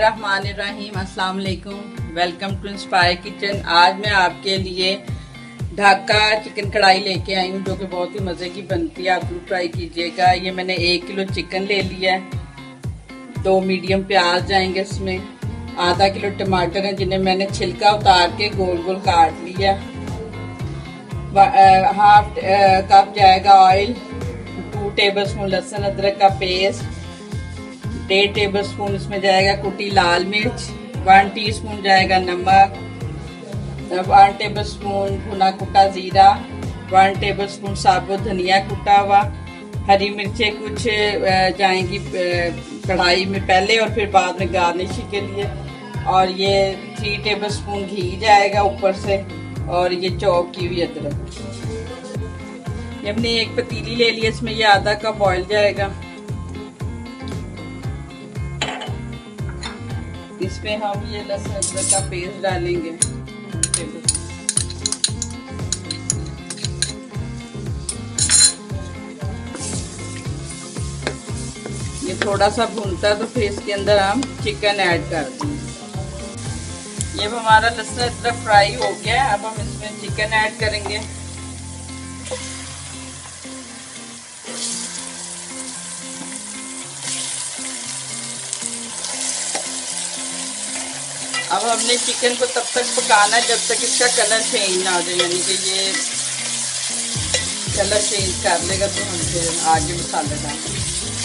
बिस्मिल्लाहिर्रहमानिर्रहीम। अस्सलाम वालेकुम। Welcome to Inspire Kitchen. आज मैं आपके लिए ढाका चिकन कढ़ाई लेके आई हूँ जो कि बहुत ही मज़े की बनती है। आप जरूर ट्राई कीजिएगा। ये मैंने 1 किलो चिकन ले लिया है, 2 मीडियम प्याज जाएंगे इसमें, आधा किलो टमाटर है जिन्हें मैंने छिलका उतार के गोल गोल काट लिया, हाफ कप जाएगा ऑयल, 2 टेबलस्पून लहसुन अदरक का पेस्ट, 1.5 टेबलस्पून इसमें जाएगा कुटी लाल मिर्च, 1 टीस्पून जाएगा नमक, 1 टेबलस्पून भुना कुटा जीरा, 1 टेबलस्पून साबुत धनिया कुटा हुआ, हरी मिर्चें कुछ जाएंगी कढ़ाई में पहले और फिर बाद में गार्निशिंग के लिए, और ये 3 टेबलस्पून घी जाएगा ऊपर से, और ये चॉप की हुई अदरक। ये हमने एक पतीली ले ली, इसमें ये आधा कप ऑयल जाएगा। इसमें हम ये लहसुन अदरक का पेस्ट डालेंगे। ये थोड़ा सा भूनता है तो फिर इसके अंदर हम चिकन ऐड कर देंगे। ये हमारा लहसुन अदरक फ्राई हो गया है। अब हम इसमें चिकन ऐड करेंगे। अब हमने चिकन को तब तक पकाना है जब तक इसका कलर चेंज ना हो जाए, यानी कि ये कलर चेंज कर लेगा तो हम फिर आगे मसाले डालेंगे।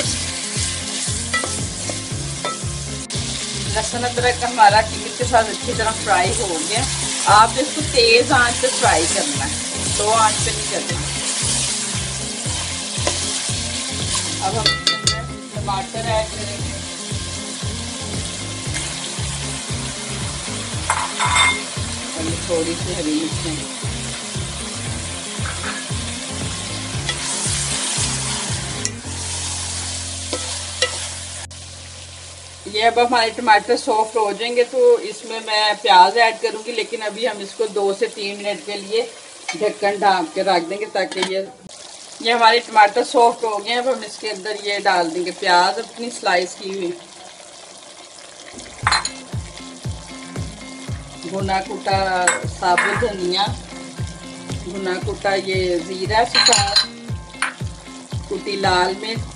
लहसुन अदरक हमारा चिकन के साथ अच्छी तरह फ्राई हो गया। आप इसको तेज आंच पे फ्राई करना है, लो आंच पे नहीं करना। अब हम टमाटर ऐड करेंगे। थोड़ी सी हरी मिर्चें, ये अब हमारे टमाटर सॉफ्ट हो जाएंगे तो इसमें मैं प्याज ऐड करूंगी, लेकिन अभी हम इसको 2 से 3 मिनट के लिए ढक्कन ढाँप के रख देंगे ताकि ये हमारे टमाटर सॉफ्ट हो गए हैं। अब हम इसके अंदर ये डाल देंगे प्याज अपनी स्लाइस की हुई, भुना कुटा साबुत धनिया, भुना कुटा ये जीरा के साथ, कुटी लाल मिर्च,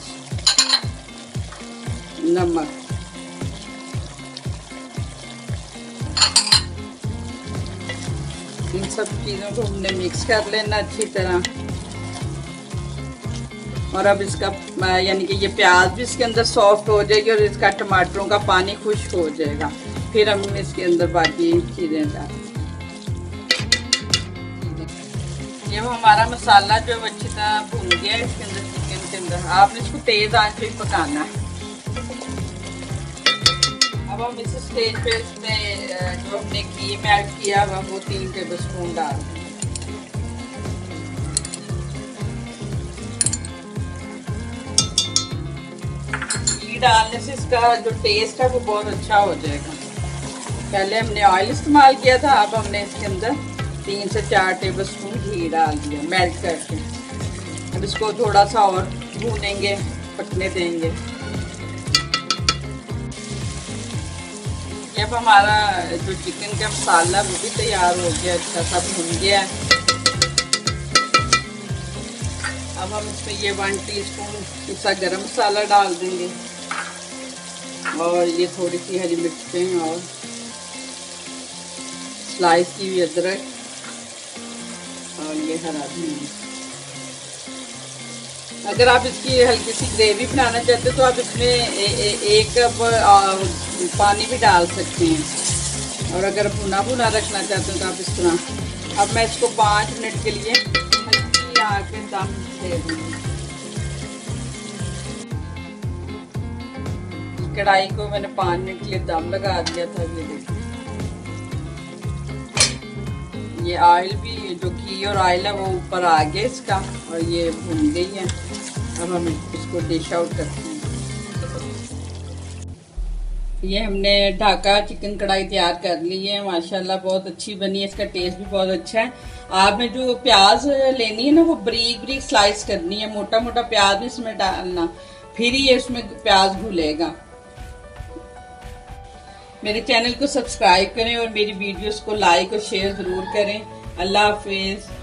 नमक। इन सब चीज़ों को हमने मिक्स कर लेना अच्छी तरह। और अब इसका यानी कि ये प्याज भी इसके अंदर सॉफ्ट हो जाएगी और इसका टमाटरों का पानी खुश्क हो जाएगा। फिर हम इसके अंदर बाकी चीज़ें डालें। ये हमारा मसाला जो अच्छी तरह भून गया है इसके अंदर, चिकन के अंदर। आपने इसको तेज आंच पे पकाना है। अब हम इस स्टेज पे इसमें जो हमने क्रीम ऐड किया हुआ वो 3 टेबलस्पून डाल दें। घी डालने से इसका जो टेस्ट है वो बहुत अच्छा हो जाएगा। पहले हमने ऑयल इस्तेमाल किया था, अब हमने इसके अंदर 3 से 4 टेबलस्पून घी डाल दिया मेल्ट करके। अब इसको थोड़ा सा और भूनेंगे, पकने देंगे। अब हमारा जो चिकन का मसाला वो भी तैयार हो गया, अच्छा सा भून गया। अब हम इसमें ये 1 टीस्पून पिसा गरम मसाला डाल देंगे, और ये थोड़ी सी हरी मिर्चें और स्लाइस की हुई अदरक, और ये हरा धनिया। अगर आप इसकी हल्की सी ग्रेवी बनाना चाहते हो तो आप इसमें 1 कप पानी भी डाल सकते हैं, और अगर भुना भुना रखना चाहते हो तो आप इस तरह। अब मैं इसको 5 मिनट के लिए हल्की आंच पे दम दे दूँगी। कढ़ाई को मैंने 5 मिनट के लिए दम लगा दिया था। ये देखिए, ये ऑयल भी, जो घी और ऑयल है वो ऊपर आ गया इसका, और ये भून गई है। अब हम इसको डिश आउट करते हैं। ये हमने ढाका चिकन कढ़ाई तैयार कर ली है, माशाल्लाह बहुत अच्छी बनी है। इसका टेस्ट भी बहुत अच्छा है। आपने जो प्याज लेनी है ना वो बारीक बारीक स्लाइस करनी है, मोटा मोटा प्याज भी इसमें डालना, फिर ही ये इसमें प्याज घुलेगा। मेरे चैनल को सब्सक्राइब करें और मेरी वीडियोस को लाइक और शेयर जरूर करें। अल्लाह हाफिज।